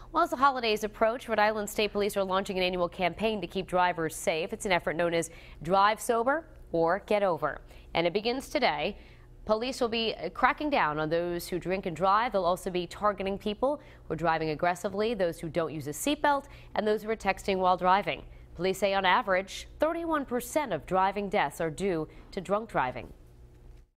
Well, as the holidays approach, Rhode Island State Police are launching an annual campaign to keep drivers safe. It's an effort known as Drive Sober or Get Over. And it begins today. Police will be cracking down on those who drink and drive. They'll also be targeting people who are driving aggressively, those who don't use a seatbelt, and those who are texting while driving. Police say on average, 31% of driving deaths are due to drunk driving.